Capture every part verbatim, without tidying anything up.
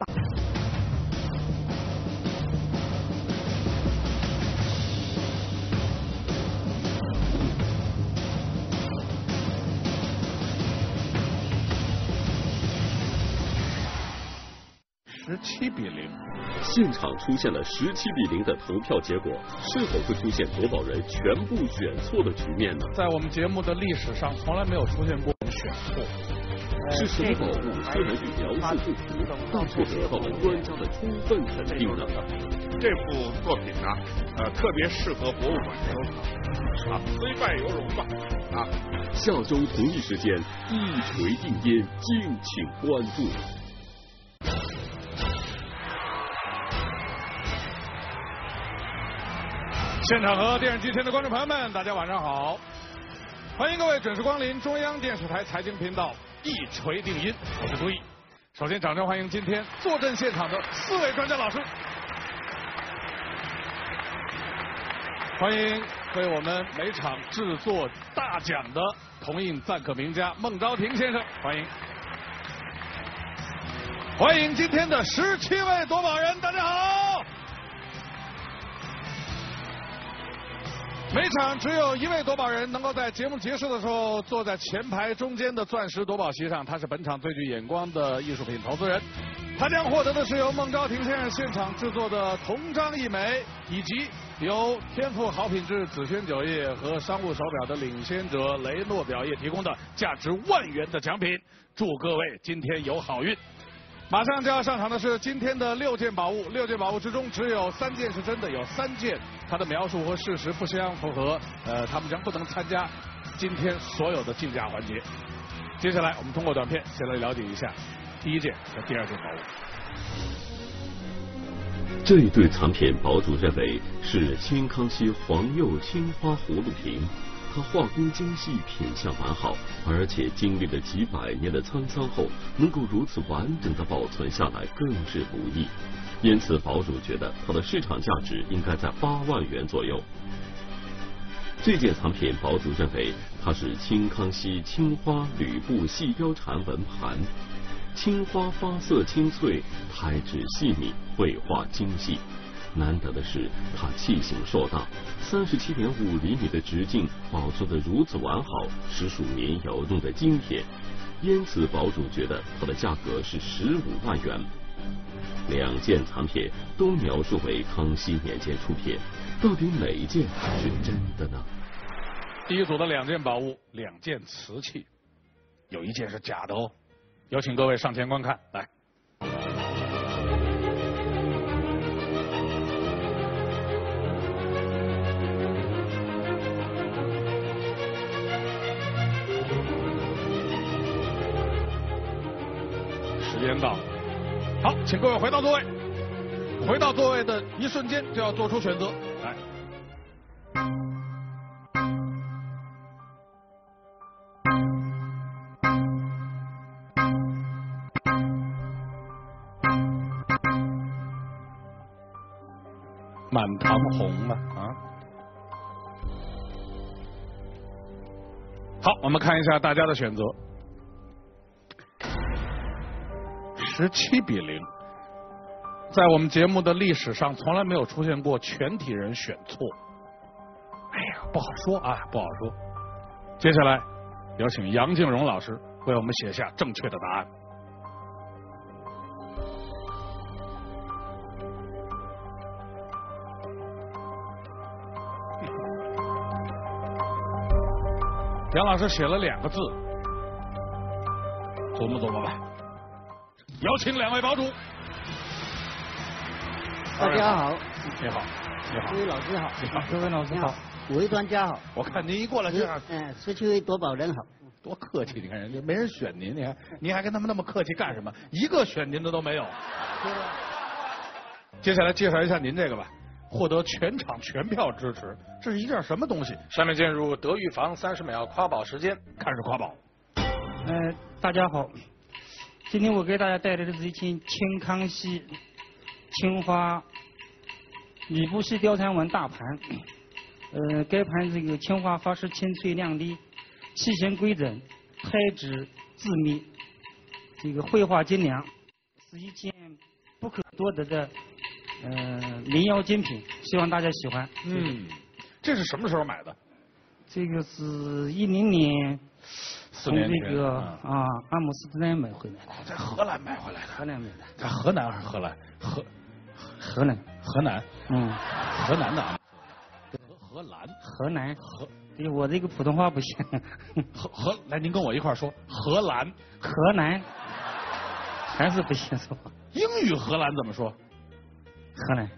十七比零， 现场出现了十七比零的投票结果，是否会出现夺宝人全部选错的局面呢？ 在我们节目的历史上，从来没有出现过选错。 是什么宝物虽然与描述不符，但却得到了专家的充分肯定呢？ 这部作品呢，呃，特别适合博物馆收藏，啊，虽败犹荣吧，啊。 下周同一时间，一锤定音，敬请关注。 现场和电视机前的观众朋友们，大家晚上好！欢迎各位准时光临中央电视台财经频道《一锤定音》，我是朱毅。首先，掌声欢迎今天坐镇现场的四位专家老师，欢迎为我们每场制作大奖的铜印赞刻名家孟昭廷先生，欢迎。欢迎今天的十七位夺宝人，大家好。每场只有一位夺宝人能够在节目结束的时候坐在前排中间的钻石夺宝席上，他是本场最具眼光的艺术品投资人，他将获得的是由孟昭廷先生现场制作的铜章一枚，以及由天赋好品质紫萱酒业和商务手表的领先者雷诺表业提供的价值万元的奖品。祝各位今天有好运。马上就要上场的是今天的六件宝物，六件宝物之中只有三件是真的，有三件它的描述和事实不相符合，呃，他们将不能参加今天所有的竞价环节。接下来我们通过短片先来了解一下第一件和第二件宝物。 这一对藏品，宝主认为是清康熙皇釉青花葫芦瓶。它画工精细，品相完好，而且经历了几百年的沧桑后，能够如此完整的保存下来，更是不易。因此，宝主觉得它的市场价值应该在八万元左右。这件藏品，宝主认为它是清康熙青花吕布细雕蝉纹盘。青花发色清脆，胎质细密，绘画精细。难得的是，它器型硕大，三十七点五厘米的直径保存得如此完好，实属民有用的精品。因此，宝主觉得它的价格是十五万元。两件藏品都描述为康熙年间出品，到底哪一件是真的呢？ 第一组的两件宝物，两件瓷器，有一件是假的哦。有请各位上前观看，来。时间到，好，请各位回到座位。回到座位的一瞬间就要做出选择，来。满堂红啊啊！好，我们看一下大家的选择。十七比零，在我们节目的历史上从来没有出现过全体人选错。哎呀，不好说啊，不好说。接下来有请杨静荣老师为我们写下正确的答案。杨老师写了两个字，琢磨琢磨吧。有请两位宝主。 大家好， 你好，你好， 各位老师好， 你好， 各位老师好，五位专家好。 我看您一过来就让， 嗯，十七位夺宝人好， 多客气！你看人家没人选您，你看您还跟他们那么客气干什么？一个选您的都没有。接下来介绍一下您这个吧，获得全场全票支持，这是一件什么东西？下面进入德育坊三十秒夸宝时间，开始夸宝。 呃，大家好。今天我给大家带来的是一件清康熙青花吕布细雕蝉纹大盘。呃，该盘这个青花发饰清脆亮丽，器型规整，胎质致密，这个绘画精良，是一件不可多得的呃民谣精品，希望大家喜欢。 嗯，这是什么时候买的？ 这个是一零年从年前这个嗯啊阿姆斯特丹买回来的。 哦，在荷兰买回来的。 荷兰买的。 在河南还是荷兰？河荷兰。 河南。 嗯。 河南的啊。荷荷兰。 河南。 荷。 对，我这个普通话不行。 荷荷，来，您跟我一块儿说，荷兰。 河南。还是不行说。 英语荷兰怎么说？ 荷兰。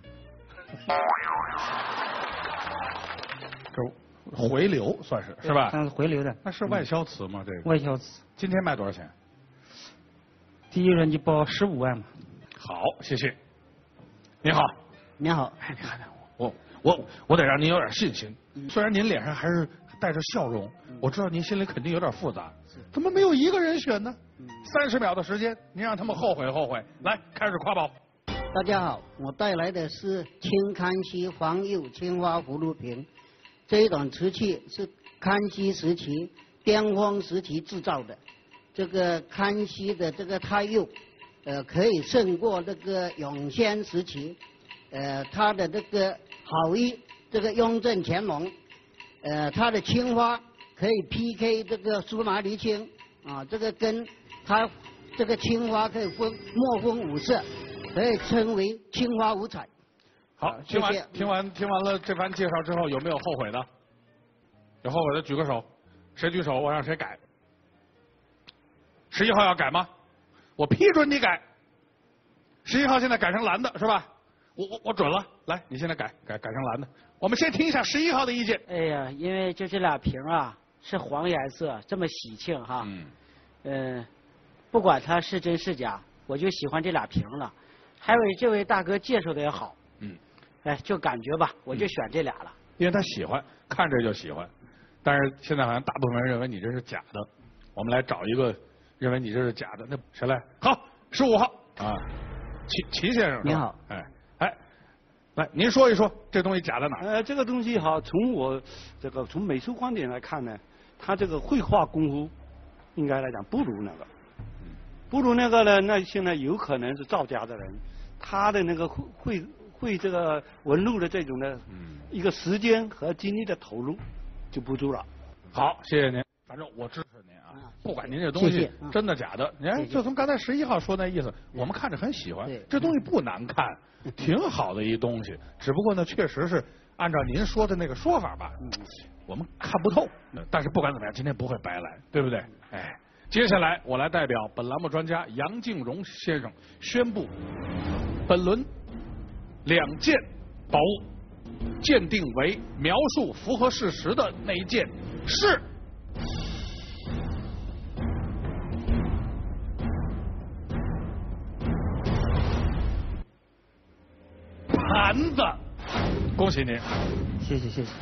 这回流算是是吧？ 算是回流的。 那是外销词吗？这个。 外销词。 今天卖多少钱？ 第一轮就报十五万嘛。 好，谢谢。你好。 你好。 哎，你看看我，我我我得让您有点信心。虽然您脸上还是带着笑容，我知道您心里肯定有点复杂。怎么没有一个人选呢？三十秒的时间，您让他们后悔后悔。来，开始夸宝。 大家好，我带来的是清康熙黄釉青花葫芦瓶。这一种瓷器是康熙时期巅峰时期制造的。这个康熙的这个胎釉，呃，可以胜过这个永宣时期。呃，它的这个好衣，这个雍正乾隆，呃，它的青花可以 P K 这个苏麻离青啊，这个跟它这个青花可以分墨分五色，可以称为青花五彩。 好，听完听完听完了这番介绍之后，有没有后悔的？有后悔的举个手，谁举手我让谁改。十一号要改吗？我批准你改。十一号现在改成蓝的是吧？我我我准了，来，你现在改改改成蓝的。我们先听一下十一号的意见。 哎呀，因为就这俩瓶啊是黄颜色，这么喜庆哈。嗯。嗯，不管它是真是假，我就喜欢这俩瓶了。还有这位大哥介绍的也好。嗯。哎，就感觉吧，我就选这俩了。 因为他喜欢，看着就喜欢。但是现在好像大部分人认为你这是假的。我们来找一个认为你这是假的，那谁来？好，十五号啊，齐齐先生。 你好。 哎。哎，来，您说一说这东西假在哪儿？ 呃，这个东西哈，从我这个从美术观点来看呢，它这个绘画功夫应该来讲不如那个，不如那个呢，那现在有可能是造假的人，他的那个绘绘绘这个纹路的这种的，一个时间和精力的投入就不足了。 好，谢谢您。反正我支持您啊，不管您这东西真的假的，你看就从刚才十一号说那意思，我们看着很喜欢，这东西不难看，挺好的一东西，只不过呢，确实是按照您说的那个说法吧，我们看不透。但是不管怎么样，今天不会白来，对不对？哎，接下来我来代表本栏目专家杨敬荣先生宣布，本轮两件宝物鉴定为描述符合事实的那一件是。盘子，恭喜您！ 谢谢谢谢。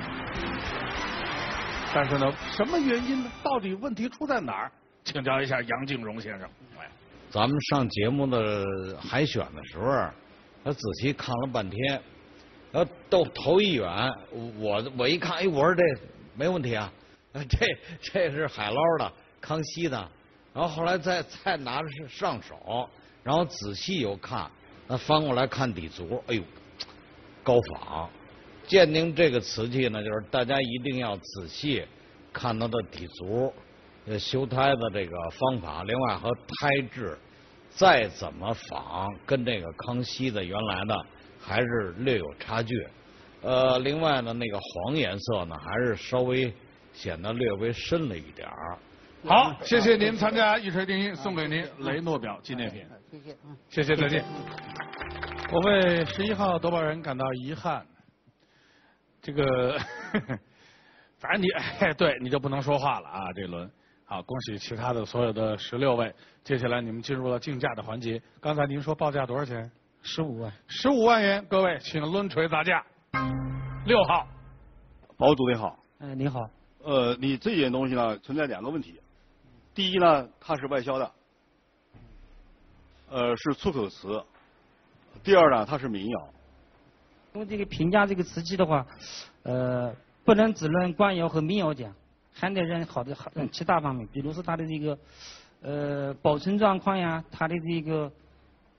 但是呢，什么原因呢？到底问题出在哪儿？请教一下杨敬荣先生。来， 咱们上节目的海选的时候，他仔细看了半天，然后都头一远，我我一看，哎，我说这没问题啊，这这是海捞的，康熙的。然后后来再再拿着上手，然后仔细又看。那翻过来看底足，哎呦，高仿！鉴定这个瓷器呢，就是大家一定要仔细看它的底足，呃，修胎的这个方法，另外和胎质，再怎么仿，跟这个康熙的原来的还是略有差距。呃，另外呢，那个黄颜色呢，还是稍微显得略微深了一点儿。 好，谢谢您参加一锤定音，送给您雷诺表纪念品。 谢谢， 谢谢，再见。我为十一号夺宝人感到遗憾，这个，反正你哎，对你就不能说话了啊！这轮好，恭喜其他的所有的十六位，接下来你们进入了竞价的环节。刚才您说报价多少钱？ 十五万。 十五万元，各位请抡锤砸价。六号， 宝主你好。 哎，你好。 呃，你这件东西呢存在两个问题，第一呢，它是外销的，呃，是出口瓷。第二呢，它是民谣。 因为这个评价这个瓷器的话，呃，不能只论官窑和民谣讲，还得认好的好其他方面，比如说它的这个呃保存状况呀，它的这个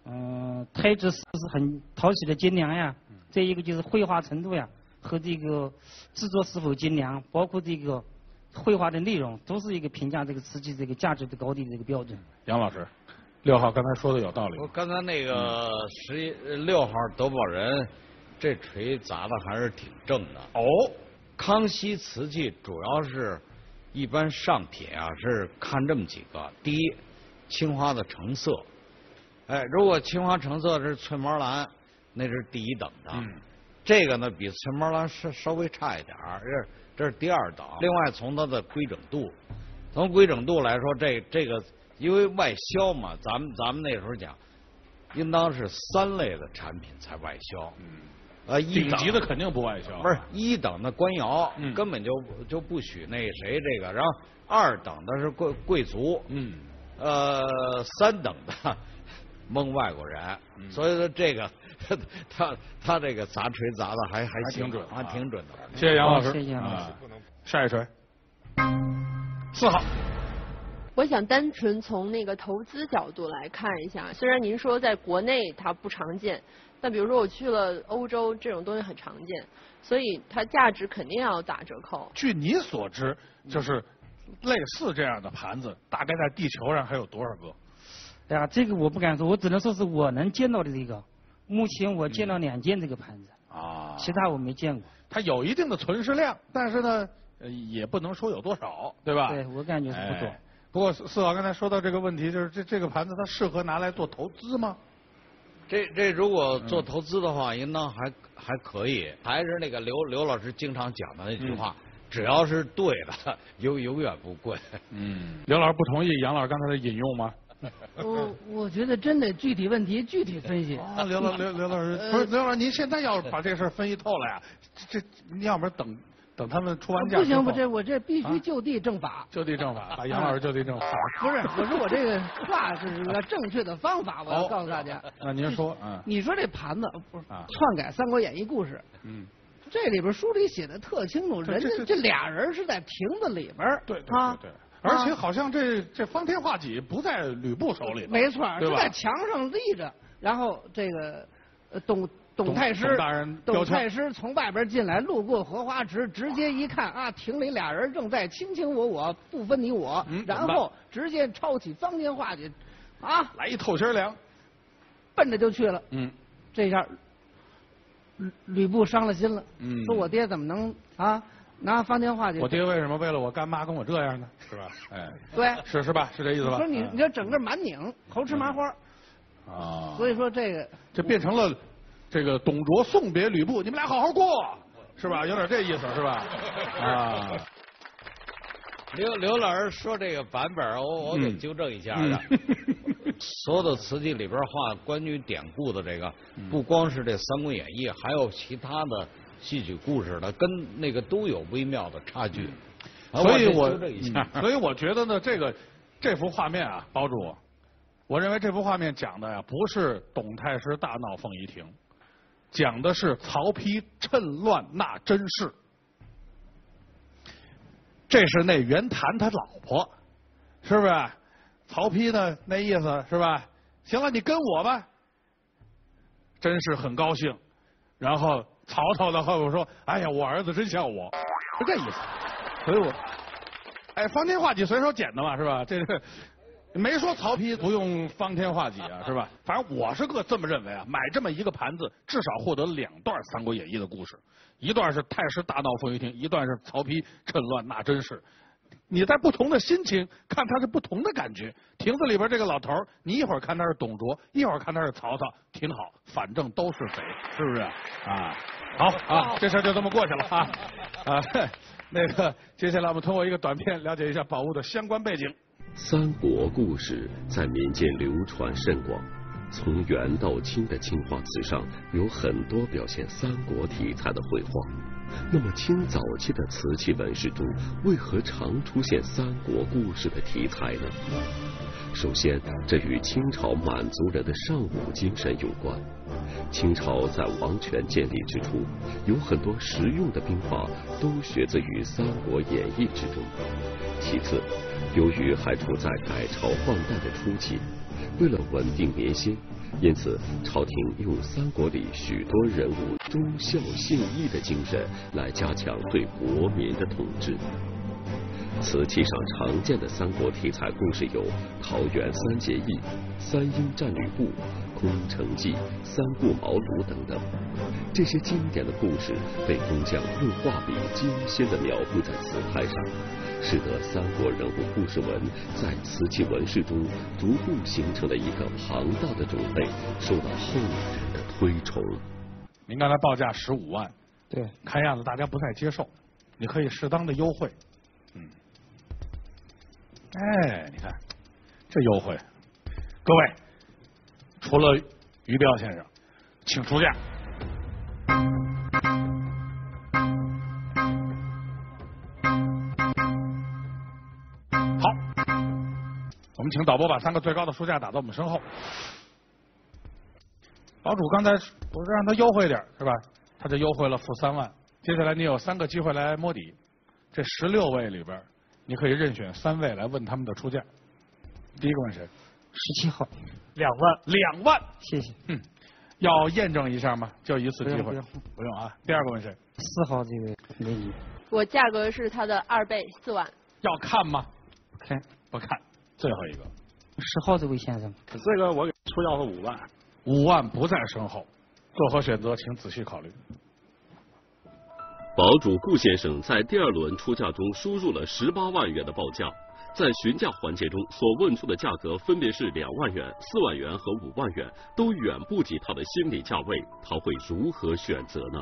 嗯、呃，胎质是不是很讨喜的精良呀？再一个就是绘画程度呀，和这个制作是否精良，包括这个绘画的内容，都是一个评价这个瓷器这个价值的高低的这个标准。 杨老师，六号刚才说的有道理。 我刚才那个十一六号夺宝人，这锤砸的还是挺正的。 哦， 康熙瓷器主要是一般上品啊，是看这么几个：第一，青花的成色。哎，如果青花成色是翠毛蓝，那是第一等的。嗯，这个呢比翠毛蓝稍稍微差一点儿，这这是第二等。另外从它的规整度，从规整度来说，这这个因为外销嘛，咱们咱们那时候讲，应当是三类的产品才外销。嗯，呃， 顶级的肯定不外销。 不是一等的官窑， 嗯、 根本就就不许那谁这个，然后二等的是贵贵族， 嗯， 呃，三等的蒙外国人，嗯、所以说这个他他这个砸锤砸的还还挺准， 还挺准的。 谢谢杨老师， 谢谢杨老师。 下一锤，四号。 我想单纯从那个投资角度来看一下，虽然您说在国内它不常见，但比如说我去了欧洲，这种东西很常见，所以它价值肯定要打折扣。 据你所知，就是类似这样的盘子，大概在地球上还有多少个？ 哎呀，这个我不敢说，我只能说是我能见到的这个。目前我见到两件这个盘子， 啊， 其他我没见过。 它有一定的存世量，但是呢，呃，也不能说有多少，对吧？ 对，我感觉是不多。 哎、不过四号刚才说到这个问题，就是这这个盘子它适合拿来做投资吗？ 这这如果做投资的话，应当还还可以，还是那个刘刘老师经常讲的那句话，嗯、只要是对的，永永远不贵。 嗯，刘老师不同意杨老师刚才的引用吗？ 我我觉得真得具体问题具体分析。 啊，刘老刘刘老师，不是刘老师，您现在要把这事儿分析透了呀？这你要不然等等他们出完价不行，不这我这必须就地正法。 就地正法，把杨老师就地正法。 不是，我说我这个话是一个正确的方法，我要告诉大家。 那您说，嗯， 你说这盘子不是篡改《三国演义》故事？ 嗯。 这里边书里写的特清楚，人家这俩人是在亭子里边。 对对对对。而且好像这这方天画戟不在吕布手里， 没错，是在墙上立着。然后这个董董太师董太师从外边进来，路过荷花池，直接一看啊，亭里俩人正在卿卿我我，不分你我。 嗯、 然后直接抄起方天画戟，啊， 来一透心凉， 奔着就去了。 嗯， 这下吕吕布伤了心了， 嗯， 说我爹怎么能啊？拿方天画戟， 我爹为什么为了我干妈跟我这样呢？是吧？哎， 对， 是是吧？是这意思吧？ 说你你这整个满拧，猴吃麻花， 啊， 所以说这个这变成了这个董卓送别吕布，你们俩好好过，是吧？有点这意思是吧？啊， 刘刘老师说这个版本，我我得纠正一下的。 嗯嗯、 所有的瓷器里边画关于典故的这个，不光是这《三国演义》，还有其他的。戏曲故事的跟那个都有微妙的差距， 嗯、所以我、 嗯、 所以我觉得呢，这个这幅画面啊，包主，我认为这幅画面讲的呀，不是董太师大闹凤仪亭，讲的是曹丕趁乱纳甄氏，这是那袁谭他老婆，是不是？曹丕呢，那意思是吧？行了，你跟我吧。甄氏很高兴，然后。曹操在后边说：“哎呀，我儿子真像我，是这意思。”所以我，哎，方天画戟随手捡的嘛，是吧？这个没说曹丕不用方天画戟啊，是吧？反正我是个这么认为啊。买这么一个盘子，至少获得两段《三国演义》的故事，一段是太师大闹凤仪亭，一段是曹丕趁乱纳甄氏。你在不同的心情看，他是不同的感觉。亭子里边这个老头，你一会儿看他是董卓，一会儿看他是曹操，挺好，反正都是贼，是不是啊？好啊，这事儿就这么过去了啊啊！那个，接下来我们通过一个短片了解一下宝物的相关背景。 三国故事在民间流传甚广，从元到清的青花瓷上有很多表现三国题材的绘画。那么清早期的瓷器纹饰中，为何常出现三国故事的题材呢？首先，这与清朝满族人的尚武精神有关。清朝在王权建立之初，有很多实用的兵法都学自于《三国演义》之中。其次，由于还处在改朝换代的初期，为了稳定民心， 因此朝廷用三国里许多人物忠孝信义的精神来加强对国民的统治。瓷器上常见的三国题材故事有桃园三结义、三英战吕布、空城计、三顾茅庐等等。这些经典的故事被工匠用画笔精心地描绘在瓷胎上，使得三国人物故事文在瓷器纹饰中逐步形成了一个庞大的种类，受到后人的推崇。 您刚才报价十五万， 对， 看样子大家不太接受，你可以适当的优惠。嗯，哎，你看这优惠，各位，除了于彪先生，请出价。好，我们请导播把三个最高的书价打到我们身后。堡主刚才我是让他优惠点是吧？他就优惠了负三万。接下来你有三个机会来摸底，这十六位里边，你可以任选三位来问他们的出价。第一个问谁？ 十七号。 两万，两万， 谢谢。 嗯，要验证一下吗？就一次机会， 不用不用啊。第二个问谁？ 四号这位美女。 我价格是它的二倍，四万。 要看吗？ 不看， 不看。最后一个， 十号这位先生。 这个我给出价是五万。 五万不在身后，作何选择？请仔细考虑。 堡主顾先生在第二轮出价中输入了十八万元的报价。在询价环节中所问出的价格分别是两万元、四万元和五万元，都远不及他的心理价位，他会如何选择呢？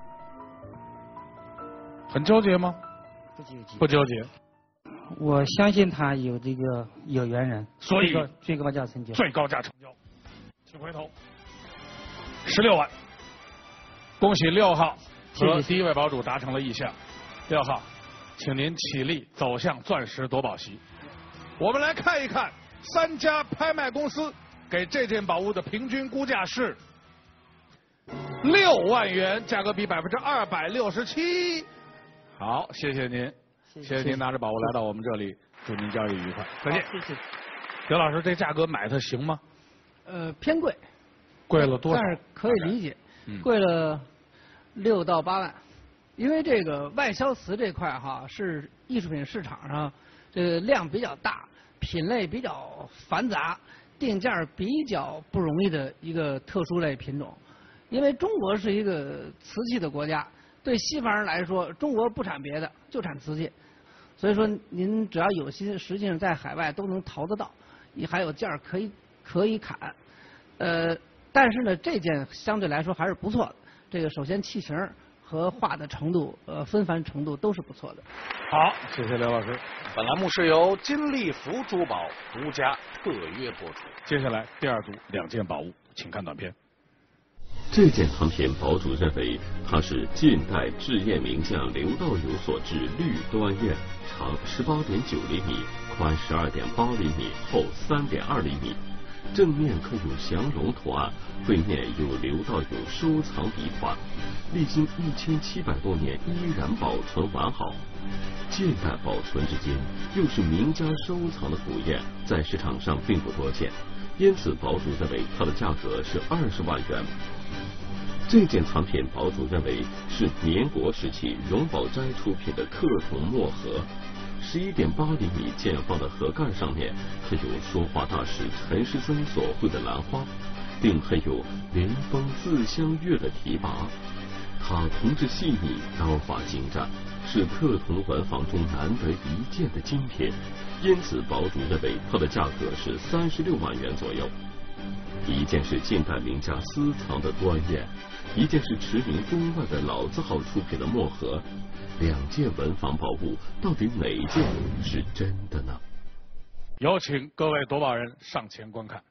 很纠结吗？ 不纠结。 不纠结。 我相信他有这个有缘人， 所以最高最高价成交。 最高价成交，请回头。十六万，恭喜六号和第一位堡主达成了意向。六号。请您起立，走向钻石夺宝席。我们来看一看三家拍卖公司给这件宝物的平均估价是六万元，价格比百分之二百六十七。好，谢谢您，谢谢您拿着宝物来到我们这里，祝您交易愉快，再见。 谢谢。 刘老师，这价格买它行吗？ 呃，偏贵。 贵了多少？ 但是可以理解， 嗯、 贵了六到八万。因为这个外销瓷这块哈是艺术品市场上这个量比较大，品类比较繁杂，定价比较不容易的一个特殊类品种。因为中国是一个瓷器的国家，对西方人来说，中国不产别的，就产瓷器。所以说，您只要有心，实际上在海外都能淘得到，也还有价可以可以砍。呃，但是呢，这件相对来说还是不错的。这个首先器型和画的程度，呃，纷繁程度都是不错的。 好，谢谢刘老师。 本栏目是由金利福珠宝独家特约播出。 接下来第二组两件宝物，请看短片。 这件藏品，堡主认为它是近代制砚名匠刘道友所制绿端砚，长十八点九厘米，宽十二点八厘米，厚三点二厘米。正面刻有降龙图案，背面有刘道友收藏笔画，历经一千七百多年依然保存完好。近代保存至今，又是名家收藏的古砚，在市场上并不多见，因此堡主认为它的价格是二十万元。这件藏品，堡主认为是民国时期荣宝斋出品的刻铜墨盒。十一点八厘米见方的盒盖上面刻有说话大师陈师曾所绘的兰花，并配有临风自相悦的题跋。它铜质细腻，刀法精湛，是刻铜文房中难得一见的精品，因此堡主认为它的价格是三十六万元左右。一件是近代名家私藏的端砚，一件是驰名中外的老字号出品的墨盒。两件文房宝物，到底哪一件是真的呢？ 有请各位夺宝人上前观看。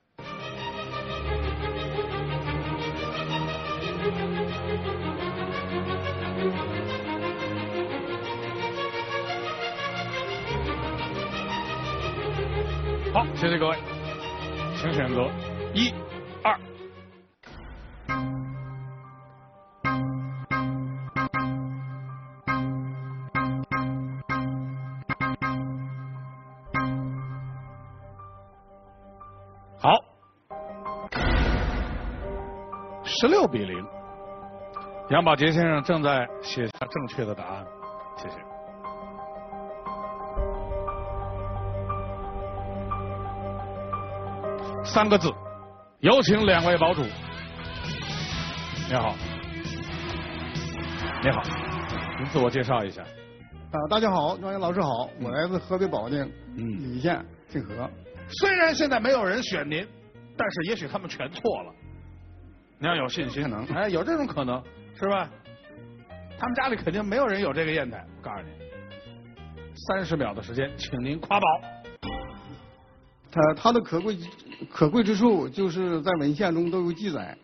好，谢谢各位，请选择一、二。好， 十六比零。杨宝杰先生正在写下正确的答案，谢谢。三个字，有请两位堡主。你好，你好，您自我介绍一下。 啊，大家好，庄严老师好，我来自河北保定谧县姓何。 虽然现在没有人选您，但是也许他们全错了。你要有信心，可能，哎，有这种可能，是吧？他们家里肯定没有人有这个砚台，我告诉你。三十秒的时间，请您夸宝。 它它的可贵可贵之处就是在文献中都有记载。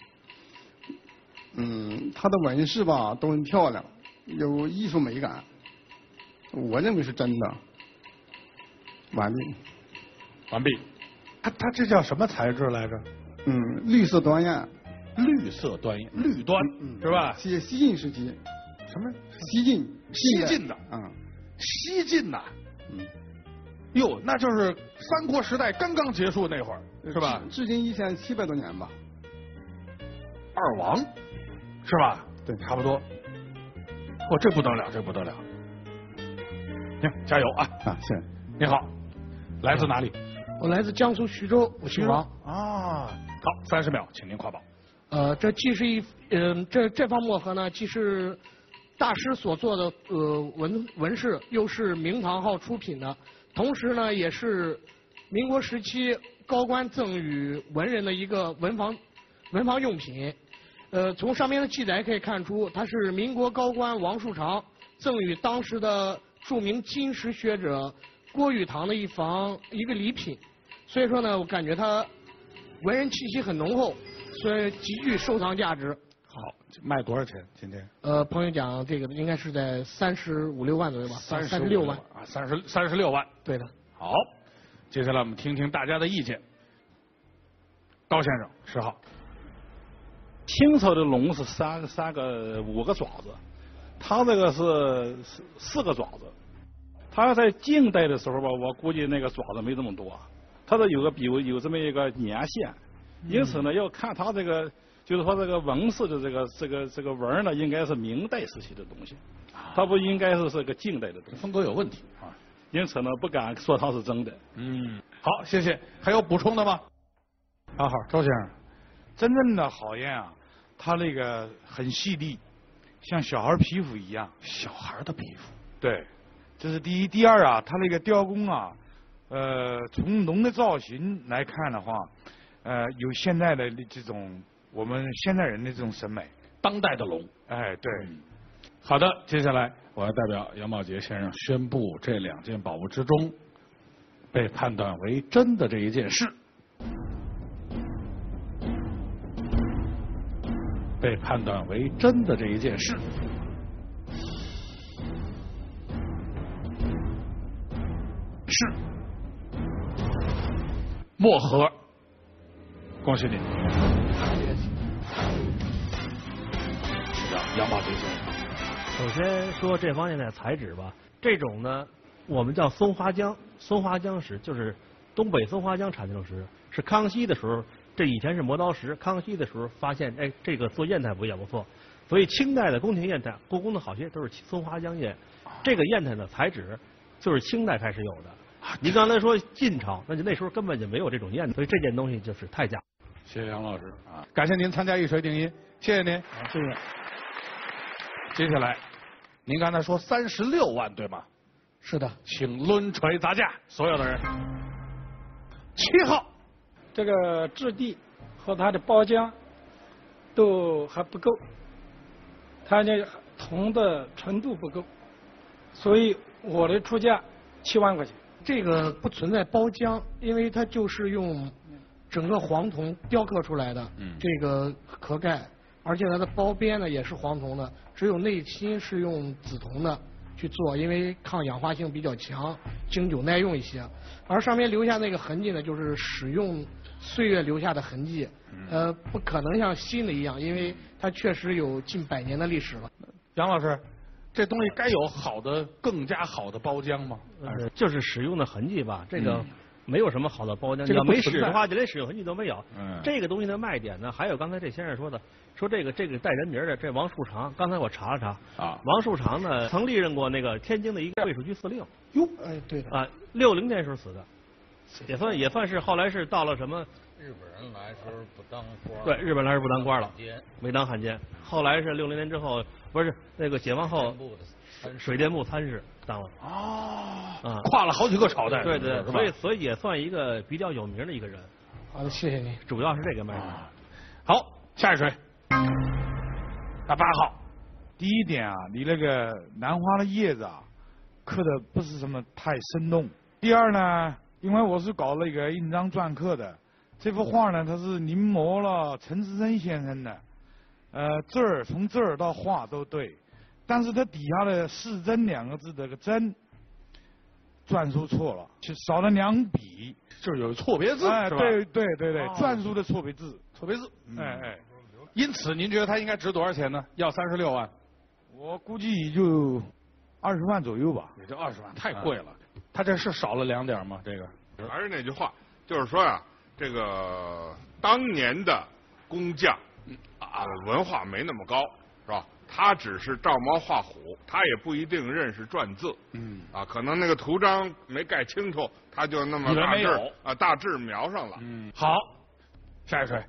嗯，它的纹饰吧都很漂亮，有艺术美感。我认为是真的。完毕。 完毕。它它这叫什么材质来着？ 嗯，绿色端砚。 绿色端砚，绿端，嗯、是吧？ 西西晋时期。 什么？ 西晋。 西晋的。 啊、嗯。 西晋呐。嗯。哟，那就是三国时代刚刚结束那会儿，是吧？ 至今一千七百多年吧。 二王，是吧？ 对， 差不多。哦，这不得了，这不得了。行，加油啊！ 啊，谢谢。 你好，来自哪里？ 我来自江苏徐州，我姓王。 啊，好，三十秒，请您夸宝。 呃，这既是一，嗯、呃，这这方墨盒呢，既是大师所做的呃纹纹饰，又是明堂号出品的，同时呢，也是民国时期高官赠予文人的一个文房文房用品。呃，从上面的记载可以看出，它是民国高官王树常赠予当时的著名金石学者郭雨堂的一房一个礼品，所以说呢，我感觉它文人气息很浓厚，所以极具收藏价值。 好，卖多少钱？今天？ 呃，朋友讲这个应该是在三十五六万左右吧， 三十六万啊，三十三十六万。 对的。 好，接下来我们听听大家的意见。高先生，十号。 清朝的龙是三三个五个爪子，它这个是四四个爪子。它在近代的时候吧，我估计那个爪子没这么多，它是有个比如有这么一个年限，因此呢，要看它这个就是说这个纹饰的这个这个这个纹呢，应该是明代时期的东西，它不应该是这个近代的东西， 风格有问题啊， 因此呢，不敢说它是真的。 嗯，好，谢谢。还有补充的吗？好好，周先生， 真正的好砚啊，它那个很细腻，像小孩皮肤一样。 小孩的皮肤。 对，这是第一。第二啊，它那个雕工啊，呃，从龙的造型来看的话，呃，有现在的这种我们现代人的这种审美。 当代的龙。 哎，对。 嗯、好的，接下来我要代表杨宝杰先生宣布这两件宝物之中被判断为真的这一件事。被判断为真的这一件事，是墨盒，恭喜你。杨宝杰先生， 首先说这方面的材质吧，这种呢，我们叫松花江，松花江石就是东北松花江产生石，是康熙的时候。这以前是磨刀石，康熙的时候发现，哎，这个做砚台不也不错，所以清代的宫廷砚台，故宫的好些都是松花江砚。这个砚台的材质就是清代开始有的。您刚才说晋朝，那就那时候根本就没有这种砚台，所以这件东西就是太假。 谢谢杨老师啊，感谢您参加一锤定音，谢谢您， 谢谢。 接下来，您刚才说三十六万对吗？ 是的， 请抡锤砸架，所有的人。七号。 这个质地和它的包浆都还不够，它那铜的纯度不够，所以我的出价七万块钱。 这个不存在包浆，因为它就是用整个黄铜雕刻出来的，嗯、这个壳盖，而且它的包边呢也是黄铜的，只有内芯是用紫铜的去做，因为抗氧化性比较强，经久耐用一些。而上面留下那个痕迹呢，就是使用岁月留下的痕迹，呃，不可能像新的一样，因为它确实有近百年的历史了。 杨老师，这东西该有好的、更加好的包浆吗？ 呃，就是使用的痕迹吧。这个没有什么好的包浆， 这个你要没使的话， 就就连使用痕迹都没有。 嗯， 这个东西的卖点呢，还有刚才这先生说的，说这个这个带人名的这王树常，刚才我查了查啊， 王树常呢曾历任过那个天津的一个卫戍局司令。 哟，哎，对的啊，六零年时候死的，也算也算是后来是到了什么？ 日本人来时候不当官。 对，日本来时候不当官了，没当汉奸。后来是六零年之后，不是那个解放后，水电部参事当了。 哦， 啊， 跨了好几个朝代。 对对，所以所以也算一个比较有名的一个人。 好的，谢谢您。 主要是这个卖点。 好，下一水。啊，八号。 第一点啊，你那个兰花的叶子啊，刻的不是什么太生动。第二呢，因为我是搞那个印章篆刻的，这幅画呢，它是临摹了陈思诚先生的，呃，字儿从字儿到画都对，但是它底下的“是真”两个字这个“真”，篆书错了，就少了两笔， 就是有错别字， 哎， 是吧？ 对对对对， 哦篆书的错别字， 错别字， 哎哎。 因此，您觉得它应该值多少钱呢？要三十六万？ 我估计也就二十万左右吧。 也就二十万，太贵了。它这是少了两点吗？这个还是那句话，就是说呀、啊，这个当年的工匠啊，文化没那么高，是吧？他只是照猫画虎，他也不一定认识篆字。 嗯。 啊，可能那个图章没盖清楚，他就那么大致啊大致描上了。 嗯。好，下一水。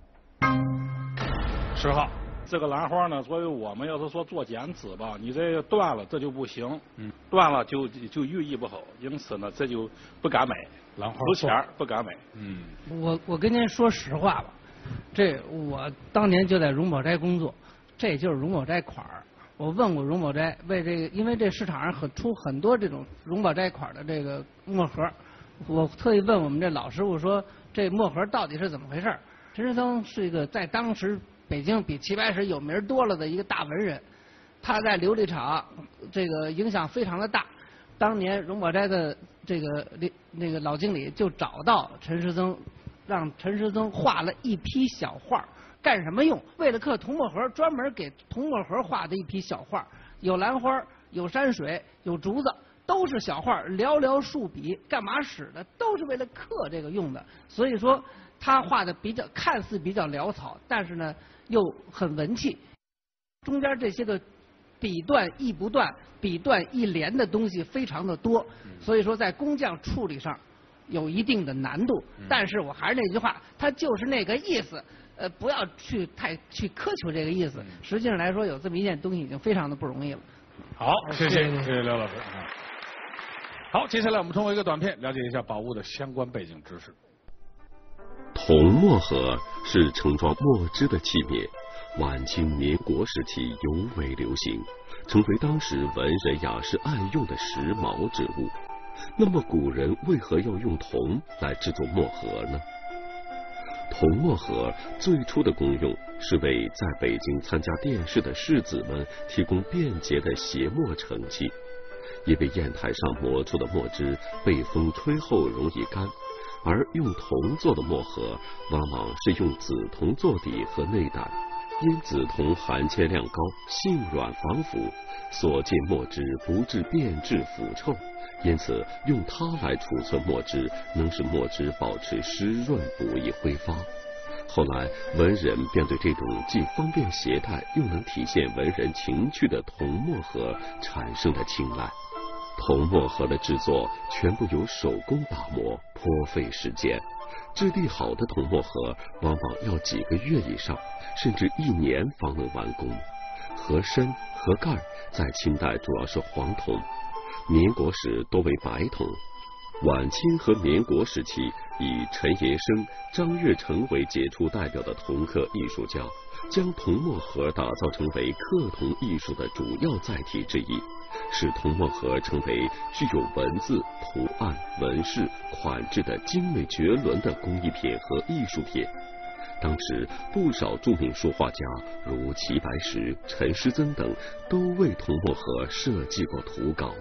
十号。 这个兰花呢，作为我们要是说做剪纸吧，你这断了这就不行，嗯，断了就就寓意不好，因此呢，这就不敢买， 兰花值钱不敢买。 嗯， 我我跟您说实话吧，这我当年就在荣宝斋工作，这就是荣宝斋款儿。我问过荣宝斋，为这个，因为这市场上很出很多这种荣宝斋款的这个墨盒，我特意问我们这老师傅说，这墨盒到底是怎么回事？陈师曾是一个在当时北京比齐白石有名多了的一个大文人，他在琉璃厂这个影响非常的大。当年荣宝斋的这个那个老经理就找到陈师曾，让陈师曾画了一批小画，干什么用？为了刻铜墨盒，专门给铜墨盒画的一批小画，有兰花，有山水，有竹子，都是小画，寥寥数笔，干嘛使的？都是为了刻这个用的。所以说他画的比较看似比较潦草，但是呢又很文气，中间这些个笔断意不断、笔断意连的东西非常的多，所以说在工匠处理上有一定的难度。但是我还是那句话，它就是那个意思，呃，不要去太去苛求这个意思。实际上来说，有这么一件东西已经非常的不容易了。 好，谢谢谢谢刘老师。好，接下来我们通过一个短片了解一下宝物的相关背景知识。 铜墨盒是盛装墨汁的器皿，晚清民国时期尤为流行，成为当时文人雅士爱用的时髦之物。那么古人为何要用铜来制作墨盒呢？铜墨盒最初的功用是为在北京参加殿试的士子们提供便捷的携墨盛器，因为砚台上磨出的墨汁被风吹后容易干，而用铜做的墨盒往往是用紫铜做底和内胆，因紫铜含铅量高，性软防腐，所进墨汁不致变质腐臭，因此用它来储存墨汁，能使墨汁保持湿润，不易挥发。后来文人便对这种既方便携带又能体现文人情趣的铜墨盒产生了青睐。铜墨盒的制作全部由手工打磨，颇费时间。质地好的铜墨盒往往要几个月以上，甚至一年方能完工。盒身、盒盖在清代主要是黄铜，民国时多为白铜。晚清和民国时期，以陈延生、张悦成为杰出代表的铜刻艺术家，将铜墨盒打造成为刻铜艺术的主要载体之一，使铜墨盒成为具有文字、图案、纹饰、款制的精美绝伦的工艺品和艺术品。当时不少著名书画家，如齐白石、陈师曾等，都为铜墨盒设计过图稿。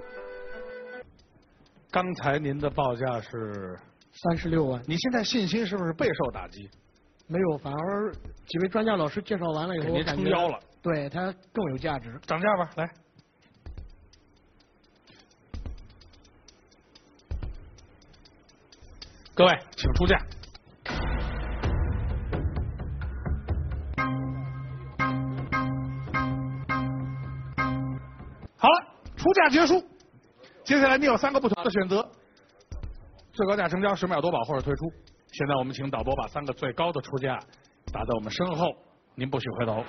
刚才您的报价是三十六万， 你现在信心是不是备受打击？ 没有，反而几位专家老师介绍完了以后， 给您撑腰了， 对它更有价值。 涨价吧，来。 各位，请出价。好了，出价结束。接下来你有三个不同的选择，最高价成交，十秒夺宝或者退出。现在我们请导播把三个最高的出价打在我们身后，您不许回头。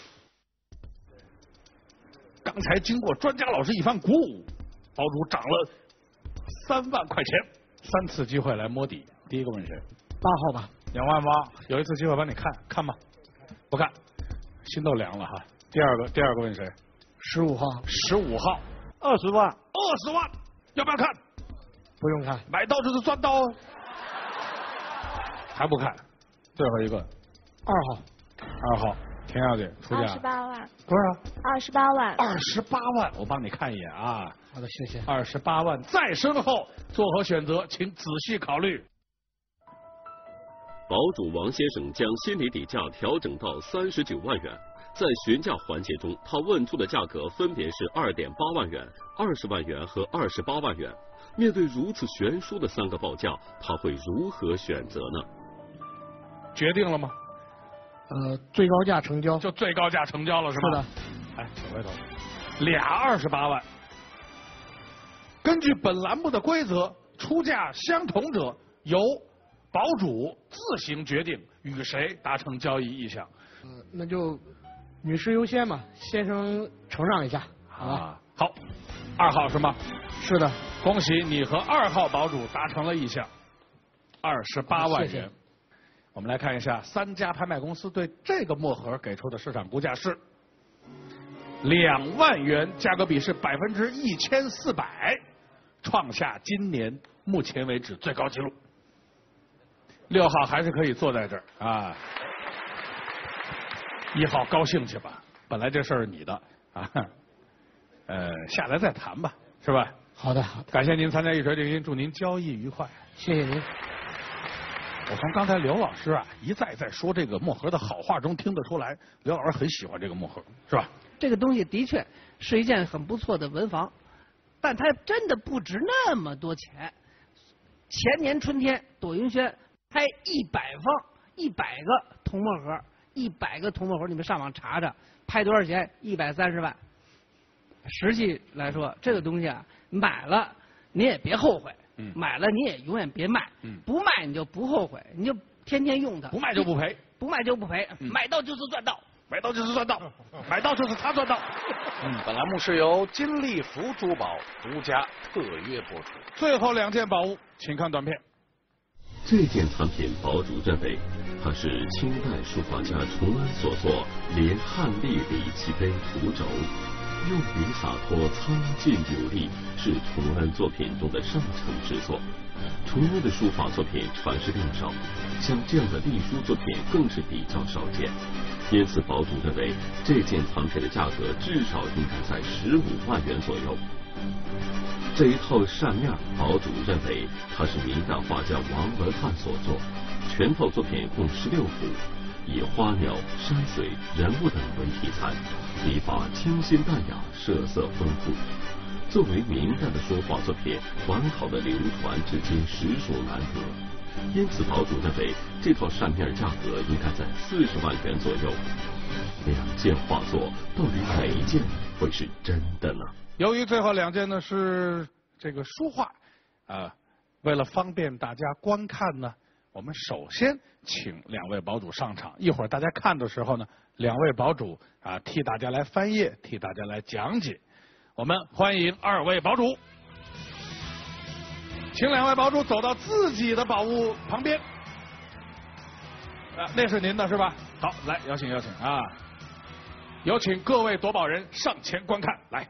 刚才经过专家老师一番鼓舞，宝主涨了三万块钱，三次机会来摸底。第一个问谁？ 八号吧。 两万八，有一次机会帮你看看吧，不看，心都凉了哈。第二个，第二个问谁？ 十五号。 十五号。 二十万。 二十万，要不要看？ 不用看。 买到就是赚到。还不看？最后一个。 二号。 二号，田小姐出价。 二十八万。 多少？ 二十八万。 二十八万，我帮你看一眼啊。 好的，谢谢。 二十八万，在身后作何选择？请仔细考虑。 宝主王先生将心理底价调整到三十九万元。在询价环节中，他问出的价格分别是二点八万元、二十万元和二十八万元。面对如此悬殊的三个报价，他会如何选择呢？ 决定了吗？ 呃，最高价成交。 就最高价成交了是吗？ 是的。 哎，请回头。俩二十八万。根据本栏目的规则，出价相同者由宝主自行决定与谁达成交易意向。 呃，那就女士优先嘛，先生承让一下，好吧？ 啊、好，二号是吗？ 是的， 恭喜你和二号宝主达成了意向，二十八万元。 谢谢。 我们来看一下三家拍卖公司对这个墨盒给出的市场估价是两万元，价格比是百分之一千四百，创下今年目前为止最高纪录。六号还是可以坐在这儿啊。一号高兴去吧，本来这事儿是你的啊，呃，下来再谈吧，是吧？ 好的，好的。 感谢您参加一锤定音，祝您交易愉快。 谢谢您。 我从刚才刘老师啊一再在说这个墨盒的好话中听得出来，刘老师很喜欢这个墨盒，是吧？ 这个东西的确是一件很不错的文房，但它真的不值那么多钱。前年春天，朵云轩拍一百方一百个铜墨盒。一百个铜墨盒，你们上网查查，拍多少钱？一百三十万。实际来说，这个东西啊，买了你也别后悔，嗯、买了你也永远别卖，嗯、不卖你就不后悔，你就天天用它， 不卖就不赔， 不卖就不赔，嗯、买到就是赚到， 买到就是赚到，买到就是他赚到。 嗯，本栏目是由金利福珠宝独家特约播出。 最后两件宝物，请看短片。 这件藏品，宝主认为它是清代书法家崇安所作《连汉隶礼器碑图轴》，用笔洒脱，苍劲有力，是崇安作品中的上乘之作。崇安的书法作品传世量少，像这样的隶书作品更是比较少见。因此，宝主认为这件藏品的价格至少应该在十五万元左右。这一套扇面，宝主认为它是明代画家王文翰所作，全套作品共十六幅，以花鸟、山水、人物等为题材，笔法清新淡雅，色色丰富。作为明代的书画作品，完好的流传至今实属难得。因此，宝主认为这套扇面价格应该在四十万元左右。两件画作，到底哪一件会是真的呢？ 由于最后两件呢是这个书画，啊，为了方便大家观看呢，我们首先请两位宝主上场。一会儿大家看的时候呢，两位宝主啊替大家来翻页，替大家来讲解。我们欢迎二位宝主，请两位宝主走到自己的宝物旁边。啊，那是您的是吧？好，来，有请有请啊！有请各位夺宝人上前观看，来。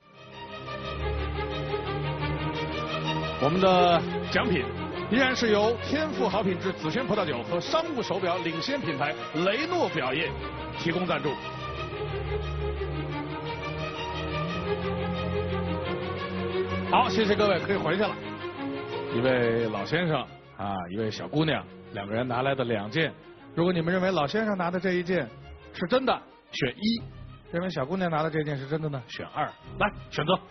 我们的奖品依然是由天赋好品质紫萱葡萄酒和商务手表领先品牌雷诺表业提供赞助。好，谢谢各位，可以回去了。一位老先生啊，一位小姑娘，两个人拿来的两件。如果你们认为老先生拿的这一件是真的，选一；认为小姑娘拿的这件是真的呢，选二。来，选择。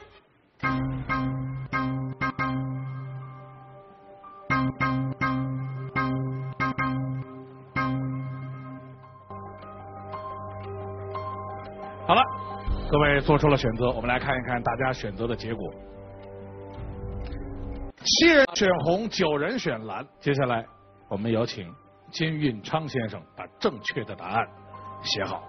好了，各位做出了选择，我们来看一看大家选择的结果。七人选红，九人选蓝。接下来，我们有请金运昌先生把正确的答案写好。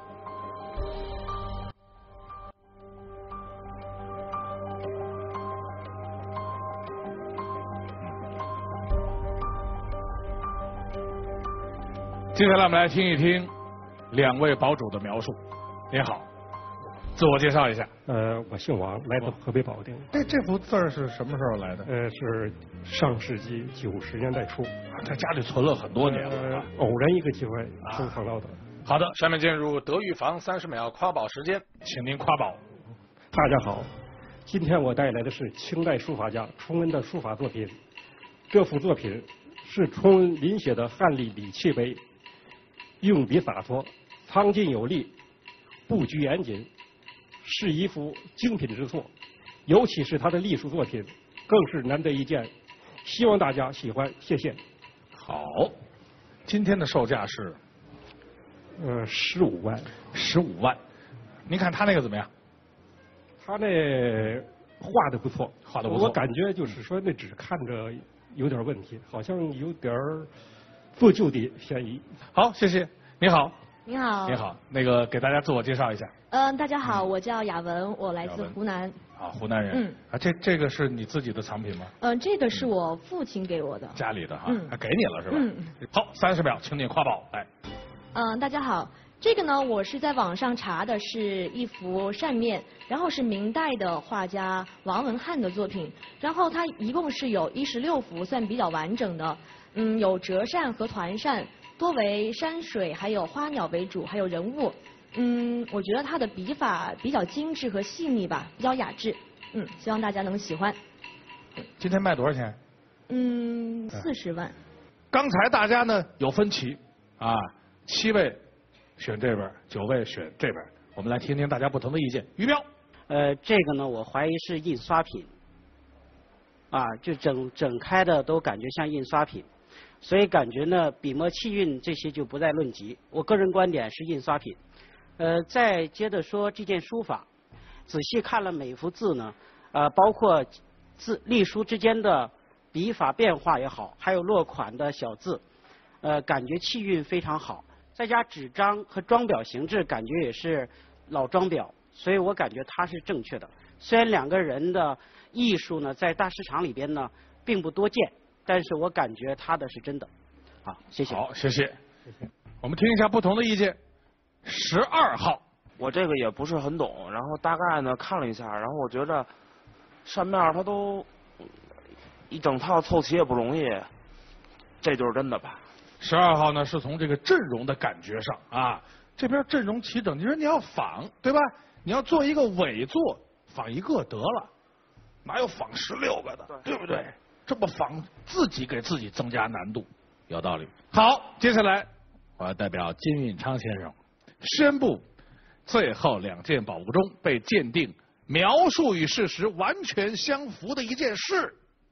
接下来我们来听一听两位堡主的描述。您好，自我介绍一下。 呃，我姓王，来自河北保定。 这这幅字儿是什么时候来的？ 呃，是上世纪九十年代初， 在家里存了很多年了、 呃，偶然一个机会收藏到的。 好的，下面进入德育坊三十秒夸宝时间，请您夸宝。 大家好，今天我带来的是清代书法家崇文的书法作品。这幅作品是崇文临写的汉隶李器碑。用笔洒脱，苍劲有力，布局严谨，是一幅精品之作。尤其是他的隶书作品，更是难得一见。希望大家喜欢，谢谢。 好，今天的售价是， 呃，十五万。 十五万，您看他那个怎么样？ 他那画的不错， 画的不错。 我感觉就是说那纸看着有点问题，好像有点儿。做旧的嫌疑。 好，谢谢。你好。 你好。 你好，那个给大家自我介绍一下。 嗯、呃，大家好，我叫雅文，我来自湖南。 啊，湖南人。 嗯。 啊，这这个是你自己的藏品吗？ 嗯、呃，这个是我父亲给我的。 家里的哈， 嗯， 还给你了是吧？ 嗯。 好，三十秒，请你夸宝，来。 嗯、呃，大家好，这个呢，我是在网上查的，是一幅扇面，然后是明代的画家王文翰的作品，然后它一共是有一十六幅，算比较完整的。嗯，有折扇和团扇，多为山水还有花鸟为主，还有人物。嗯，我觉得它的笔法比较精致和细腻吧，比较雅致。嗯，希望大家能喜欢。 今天卖多少钱？ 嗯，四十万。 刚才大家呢有分歧啊，七位选这边，九位选这边，我们来听听大家不同的意见。于彪， 呃，这个呢，我怀疑是印刷品。啊，就整整开的都感觉像印刷品。所以感觉呢，笔墨气韵这些就不再论及。我个人观点是印刷品。呃，再接着说这件书法，仔细看了每幅字呢，呃，包括字隶书之间的笔法变化也好，还有落款的小字，呃，感觉气韵非常好。再加纸张和装裱形制，感觉也是老装裱，所以我感觉它是正确的。虽然两个人的艺术呢，在大市场里边呢并不多见。但是我感觉他的是真的，好，谢谢。 好，谢谢。谢谢。我们听一下不同的意见。十二号， 我这个也不是很懂，然后大概呢看了一下，然后我觉得扇面它都一整套凑齐也不容易，这就是真的吧？ 十二号呢是从这个阵容的感觉上啊，这边阵容齐整，你说你要仿对吧？你要做一个伪作，仿一个得了，哪有仿十六个的，对, 对不对？这么仿，自己给自己增加难度，有道理。好，接下来我要代表金运昌先生宣布，最后两件宝物中被鉴定描述与事实完全相符的一件事。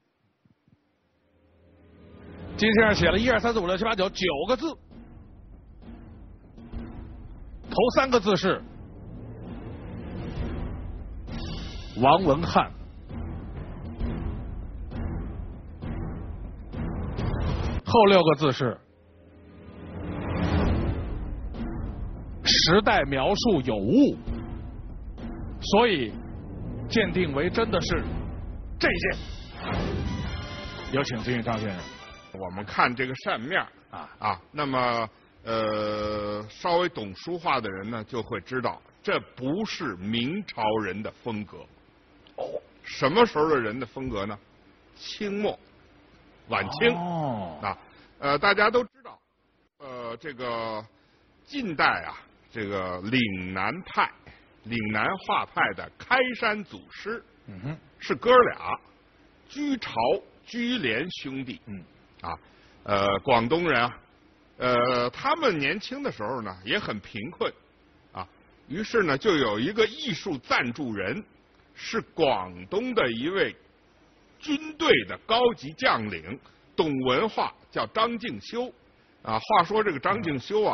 金先生写了一二三四五六七八九九个字，头三个字是王文翰。后六个字是时代描述有误，所以鉴定为真的是这件。有请金运昌先生。 我们看这个扇面啊啊，那么呃，稍微懂书画的人呢，就会知道这不是明朝人的风格。哦，什么时候的人的风格呢？清末。晚清哦啊，呃，大家都知道，呃，这个近代啊，这个岭南派、岭南画派的开山祖师， 嗯哼， 是哥俩，居巢、居廉兄弟， 嗯， 啊，呃，广东人啊，呃，他们年轻的时候呢也很贫困，啊，于是呢就有一个艺术赞助人，是广东的一位。军队的高级将领，懂文化，叫张敬修。啊，话说这个张敬修啊，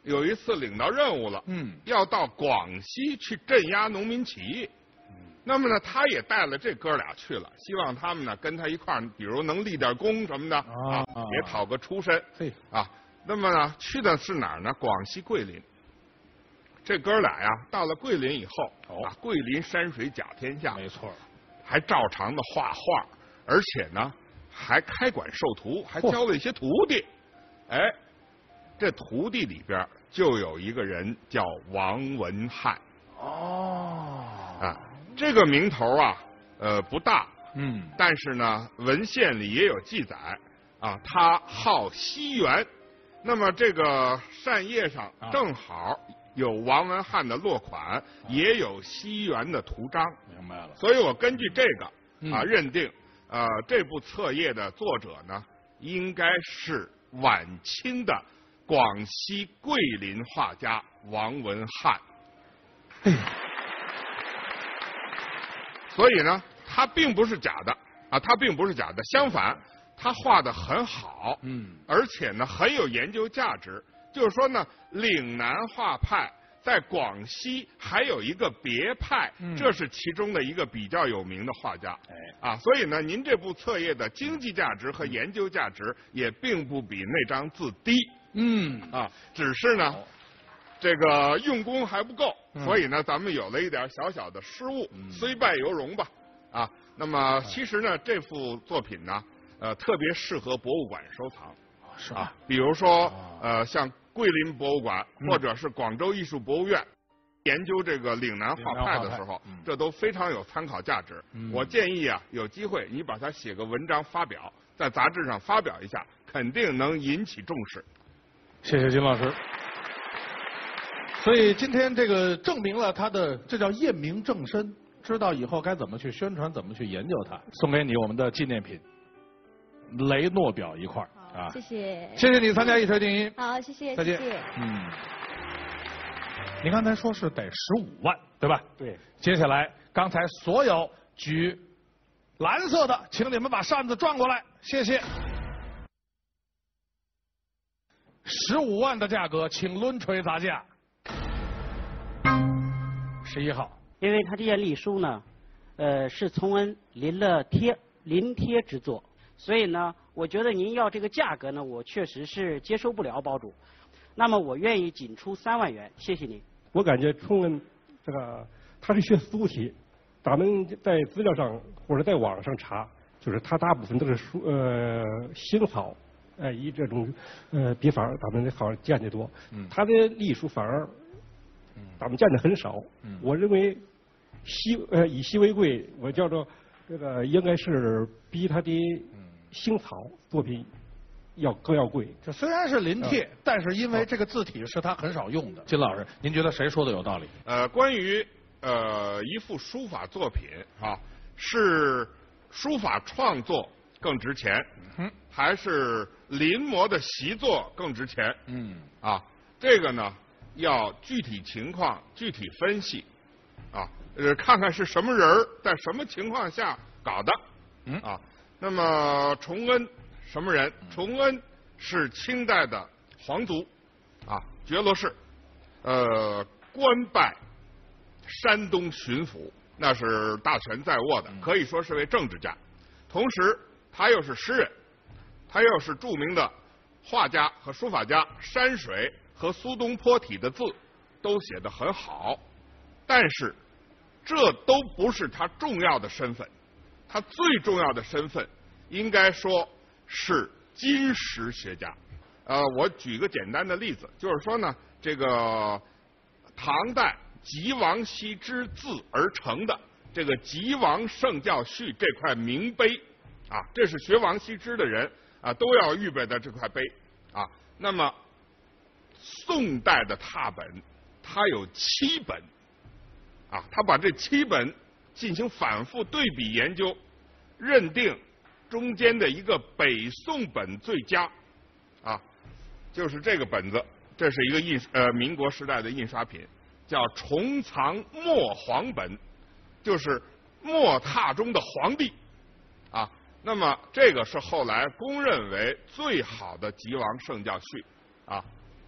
有一次领到任务了， 嗯， 要到广西去镇压农民起义。那么呢，他也带了这哥俩去了，希望他们呢跟他一块儿，比如能立点功什么的啊，也讨个出身。 对啊，那么呢，去的是哪儿呢？广西桂林。这哥俩呀，到了桂林以后， 哦、 啊，桂林山水甲天下， 没错， 还照常的画画，而且呢，还开馆授徒，还教了一些徒弟。哎，这徒弟里边就有一个人叫王文翰。 哦， 啊。这个名头啊，呃不大， 嗯， 但是呢，文献里也有记载啊，他好西园，那么这个扇叶上正好有王文翰的落款，啊、也有西园的图章， 明白了。 所以我根据这个啊、 嗯、 认定，呃，这部册页的作者呢，应该是晚清的广西桂林画家王文翰。 哎。 所以呢，他并不是假的啊，他并不是假的，相反，他画得很好， 嗯， 而且呢很有研究价值。就是说呢，岭南画派在广西还有一个别派， 嗯、 这是其中的一个比较有名的画家。哎，啊，所以呢，您这部册页的经济价值和研究价值也并不比那张字低。 嗯， 啊，只是呢。哦这个用功还不够， 嗯、 所以呢，咱们有了一点小小的失误， 嗯、 虽败犹荣吧。啊，那么其实呢，这幅作品呢，呃，特别适合博物馆收藏。 是啊，比如说，呃，像桂林博物馆、嗯、或者是广州艺术博物院，研究这个岭南画派的时候， 嗯、 这都非常有参考价值。 嗯、 我建议啊，有机会你把它写个文章发表，在杂志上发表一下，肯定能引起重视。 谢谢金老师。所以今天这个证明了他的，这叫验明正身，知道以后该怎么去宣传，怎么去研究它。送给你我们的纪念品，雷诺表一块啊！ 谢谢， 谢谢你参加一锤定音。 好，谢谢， 再见。 谢谢嗯，您刚才说是得十五万，对吧？ 对。 接下来，刚才所有举蓝色的，请你们把扇子转过来，谢谢。十五万的价格，请抡锤砸价。十一号， 因为他这件隶书呢，呃，是崇恩临了贴临贴之作，所以呢，我觉得您要这个价格呢，我确实是接受不了，包主。那么我愿意仅出三万元，谢谢您。 我感觉崇恩这个他是学苏体，咱们在资料上或者在网上查，就是他大部分都是书呃行草，呃以这种呃笔法，咱们好像见得多。 嗯。 他的隶书反而。咱们见的很少， 嗯、 我认为稀呃以稀为贵，我叫做这个应该是比他的行草作品要更要贵。 这虽然是临帖，嗯、但是因为这个字体是他很少用的。金老师，您觉得谁说的有道理？ 呃，关于呃一幅书法作品啊，是书法创作更值钱， 嗯， 还是临摹的习作更值钱？ 嗯， 啊，这个呢？要具体情况具体分析，啊，呃，看看是什么人在什么情况下搞的， 嗯啊，那么崇恩什么人？崇恩是清代的皇族，啊，觉罗氏，呃，官拜山东巡抚，那是大权在握的，可以说是位政治家。同时，他又是诗人，他又是著名的画家和书法家，山水和苏东坡体的字都写得很好，但是这都不是他重要的身份，他最重要的身份应该说是金石学家。呃，我举个简单的例子，就是说呢，这个唐代吉王羲之字而成的这个吉王圣教序这块名碑啊，这是学王羲之的人啊都要预备的这块碑啊。那么宋代的拓本，它有七本，啊，他把这七本进行反复对比研究，认定中间的一个北宋本最佳，啊，就是这个本子，这是一个印呃民国时代的印刷品，叫重藏末皇本，就是末拓中的皇帝，啊，那么这个是后来公认为最好的吉王圣教序，啊。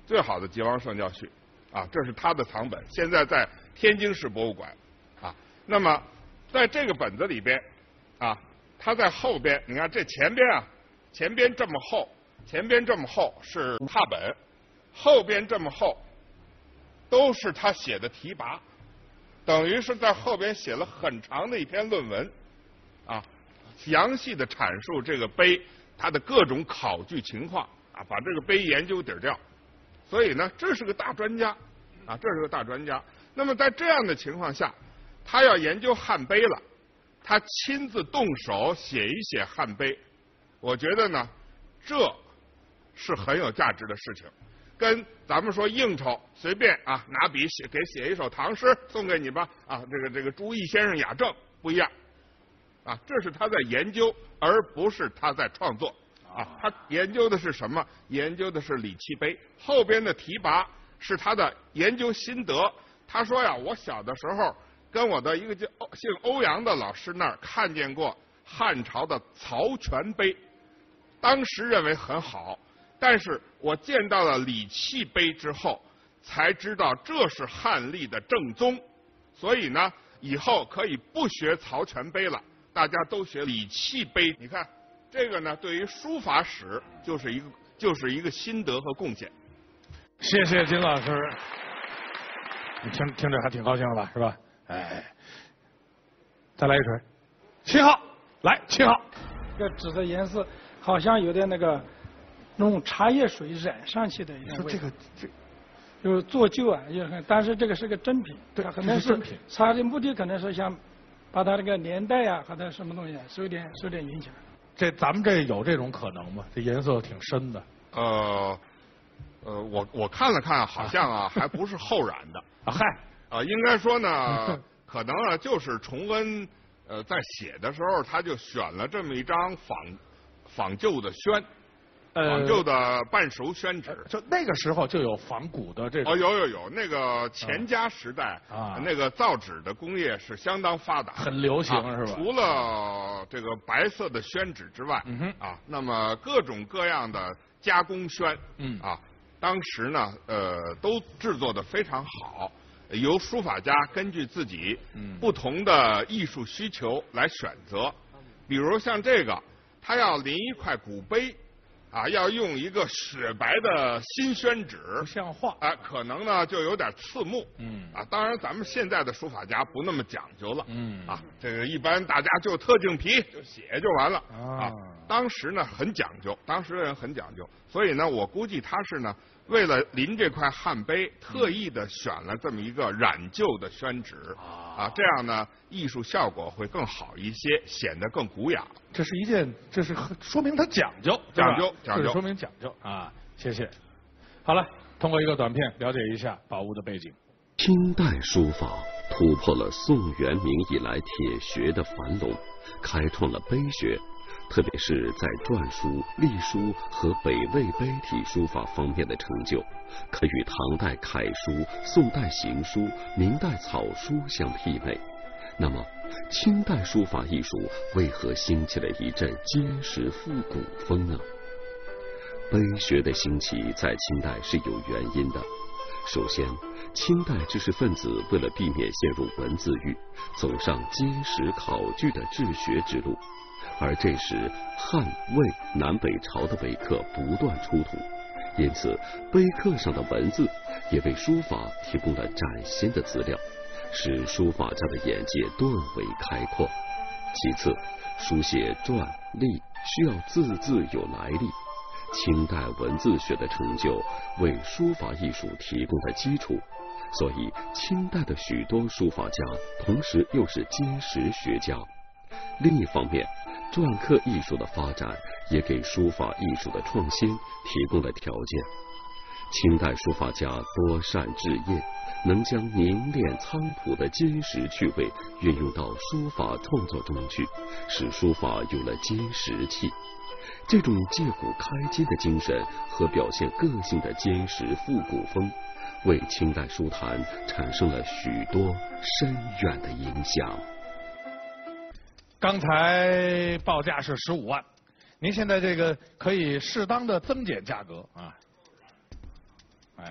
最好的榉王圣教序，啊，这是他的藏本，现在在天津市博物馆，啊，那么在这个本子里边，啊，它在后边，你看这前边啊，前边这么厚，前边这么厚是拓本，后边这么厚都是他写的题跋，等于是在后边写了很长的一篇论文，啊，详细的阐述这个碑它的各种考据情况，啊，把这个碑研究底儿掉。所以呢，这是个大专家，啊，这是个大专家。那么在这样的情况下，他要研究汉碑了，他亲自动手写一写汉碑，我觉得呢，这是很有价值的事情。跟咱们说应酬随便啊拿笔写给写一首唐诗送给你吧，啊，这个这个朱熹先生雅正不一样，啊，这是他在研究，而不是他在创作。啊，他研究的是什么？研究的是礼器碑，后边的题跋是他的研究心得。他说呀，我小的时候跟我的一个叫姓欧阳的老师那儿看见过汉朝的曹全碑，当时认为很好，但是我见到了礼器碑之后，才知道这是汉隶的正宗。所以呢，以后可以不学曹全碑了，大家都学礼器碑。你看。这个呢，对于书法史就是一个就是一个心得和贡献。 谢谢金老师，你听听着还挺高兴的吧，是吧？哎，再来一锤，七号，来七号。 这个纸的颜色好像有点那个用茶叶水染上去的一样味道。 这个这就是做旧啊，也很，但是这个是个真品， 对， 可能是它的目的可能是想把它那个年代啊和它什么东西受点受点影响。 这咱们这有这种可能吗？这颜色挺深的。 呃，呃，我我看了看，好像啊，还不是后染的。 啊嗨， 啊，应该说呢，可能啊，就是崇恩呃在写的时候，他就选了这么一张仿仿旧的宣，仿旧的半熟宣纸。 就那个时候就有仿古的这种。 哦，有有有，那个钱家时代啊，那个造纸的工业是相当发达， 很流行是吧？ 除了这个白色的宣纸之外， 嗯哼啊，那么各种各样的加工宣， 嗯啊，当时呢，呃，都制作的非常好，由书法家根据自己不同的艺术需求来选择，比如像这个，他要临一块古碑。啊，要用一个雪白的新宣纸， 不像话。 啊，可能呢就有点刺目。 嗯。 啊，当然咱们现在的书法家不那么讲究了。 嗯。 啊，这个一般大家就特净皮就写就完了。 啊。 啊，当时呢很讲究，当时的人很讲究，所以呢，我估计他是呢为了临这块汉碑，特意的选了这么一个染旧的宣纸。啊，这样呢艺术效果会更好一些，显得更古雅。 这是一件，这是说明他讲究， 讲究，讲究， 说明讲究啊！谢谢。好了，通过一个短片了解一下宝物的背景。 清代书法突破了宋元明以来铁学的樊笼，开创了碑学，特别是在篆书、隶书和北魏碑体书法方面的成就，可与唐代楷书、宋代行书、明代草书相媲美。那么，清代书法艺术为何兴起了一阵坚实复古风呢？碑学的兴起在清代是有原因的。首先，清代知识分子为了避免陷入文字狱，走上坚实考据的治学之路，而这时汉、魏、南北朝的碑刻不断出土，因此碑刻上的文字也为书法提供了崭新的资料，使书法家的眼界顿为开阔。其次，书写篆隶需要字字有来历，清代文字学的成就为书法艺术提供了基础，所以清代的许多书法家同时又是坚实学家。另一方面，篆刻艺术的发展也给书法艺术的创新提供了条件。清代书法家多善治业，能将凝练苍朴的坚实趣味运用到书法创作中去，使书法有了坚实气。这种借古开今的精神和表现个性的坚实复古风，为清代书坛产生了许多深远的影响。 刚才报价是十五万，您现在这个可以适当的增减价格啊。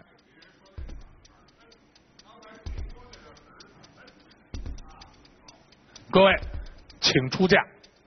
各位，请出价。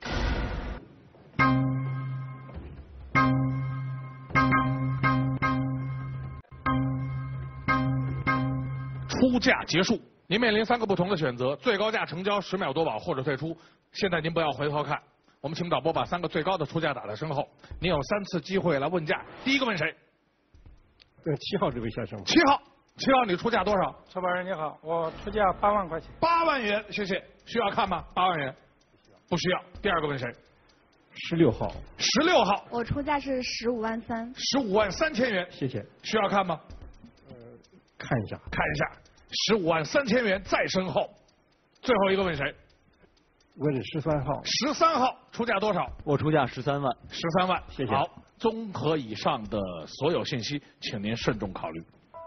出价结束，您面临三个不同的选择：最高价成交，十秒夺宝或者退出。现在您不要回头看，我们请导播把三个最高的出价打在身后，您有三次机会来问价。第一个问谁？ 呃，七号这位先生。 七号，七号，你出价多少？ 车保人你好，我出价八万块钱。 八万元，谢谢。需要看吗？八万元，不需要。第二个问谁？ 十六号。 十六号。 我出价是十五万三。 十五万三千元。 谢谢。 需要看吗？ 呃，看一下。 看一下。十五万三千元在身后。最后一个问谁？ 问十三号。 十三号出价多少？ 我出价十三万。 十三万， 谢谢。 好，综合以上的所有信息，请您慎重考虑。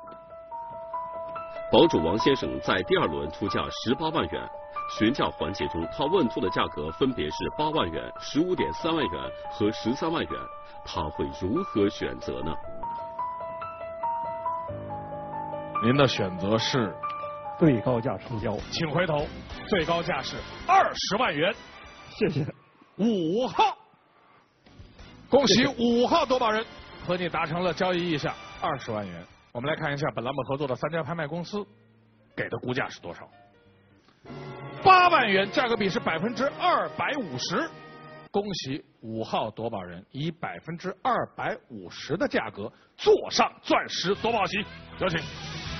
宝主王先生在第二轮出价十八万元，询价环节中，他问出的价格分别是八万元、十五点三万元和十三万元，他会如何选择呢？ 您的选择是最高价成交， 请回头，最高价是二十万元。 谢谢。 五号，恭喜五号夺宝人和你达成了交易意向二十万元。我们来看一下本栏目合作的三家拍卖公司给的估价是多少？八万元，价格比是百分之二百五十。恭喜五号夺宝人以百分之二百五十的价格坐上钻石夺宝席，有请。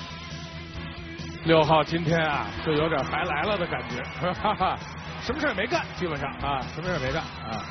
六号今天啊，就有点白来了的感觉，哈哈，什么事也没干，基本上啊，什么事也没干啊。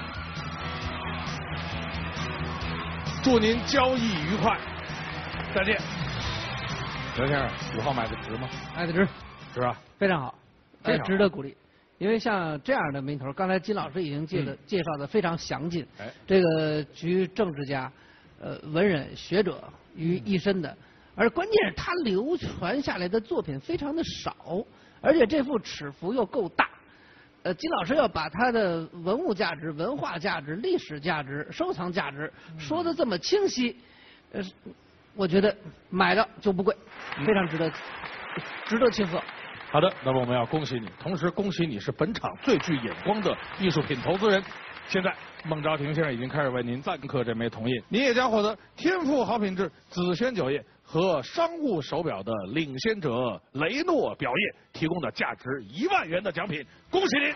祝您交易愉快，再见。刘先生，五号买的值吗？ 买的值， 值啊， 非常好，这值得鼓励。因为像这样的名头，刚才金老师已经介的、嗯、介绍的非常详尽， 哎、 这个集政治家、呃文人学者于一身的。嗯，而关键是他流传下来的作品非常的少，而且这幅尺幅又够大。呃，金老师要把他的文物价值、文化价值、历史价值、收藏价值说的这么清晰，呃，我觉得买了就不贵，非常值得，值得庆贺。 好的，那么我们要恭喜你，同时恭喜你是本场最具眼光的艺术品投资人。现在孟昭庭先生已经开始为您暂刻这枚铜印，您也将获得天赋好品质紫萱酒业和商务手表的领先者雷诺表业提供的价值一万元的奖品，恭喜您！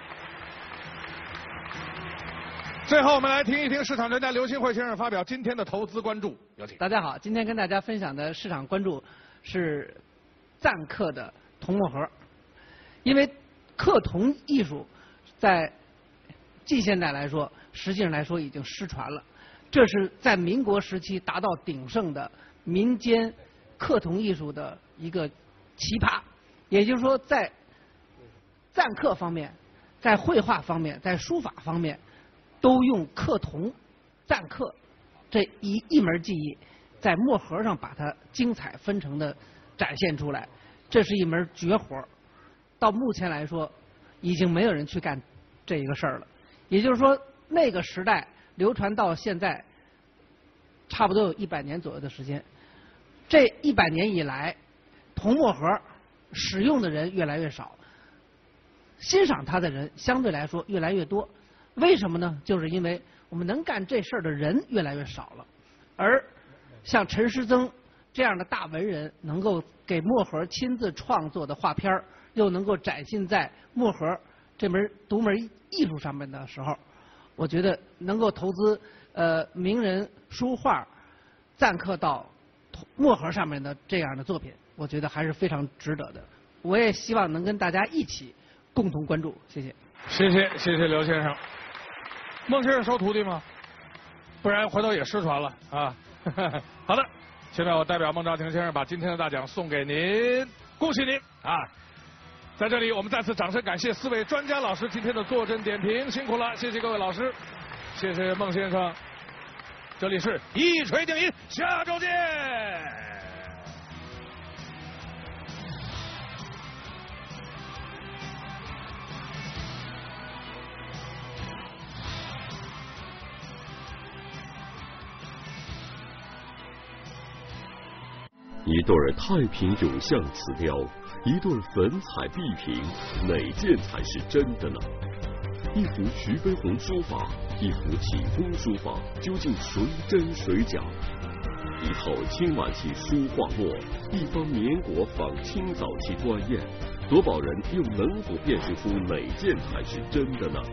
最后我们来听一听市场专家刘新慧先生发表今天的投资关注，有请。 大家好，今天跟大家分享的市场关注是暂刻的铜墨盒，因为刻铜艺术在近现代来说，实际上来说已经失传了。这是在民国时期达到鼎盛的民间刻铜艺术的一个奇葩。也就是说，在暂刻方面，在绘画方面，在书法方面，都用刻铜暂刻这一一门技艺，在墨盒上把它精彩纷呈的展现出来。这是一门绝活。到目前来说，已经没有人去干这一个事儿了。也就是说，那个时代流传到现在，差不多有一百年左右的时间。这一百年以来，铜墨盒使用的人越来越少，欣赏它的人相对来说越来越多。为什么呢？就是因为我们能干这事儿的人越来越少了，而像陈师曾这样的大文人，能够给墨盒亲自创作的画片，又能够展现在墨盒这门独门艺术上面的时候，我觉得能够投资呃名人书画暂刻到墨盒上面的这样的作品，我觉得还是非常值得的。我也希望能跟大家一起共同关注，谢谢。 谢谢谢谢刘先生。孟先生收徒弟吗？不然回头也失传了啊。好的，现在我代表孟昭庭先生把今天的大奖送给您，恭喜您啊！在这里，我们再次掌声感谢四位专家老师今天的坐镇点评，辛苦了，谢谢各位老师，谢谢孟先生。这里是一锤定音，下周见。 一对太平永象瓷雕， 一对粉彩壁屏，哪件才是真的呢？一幅徐悲鸿书法，一幅启功书法，究竟谁真谁假？一套清晚期书画墨，一方绵果仿清早期官砚，夺宝人又能否辨识出哪件才是真的呢？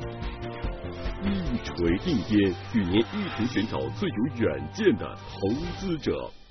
一锤定边，与您一同寻找最有远见的投资者。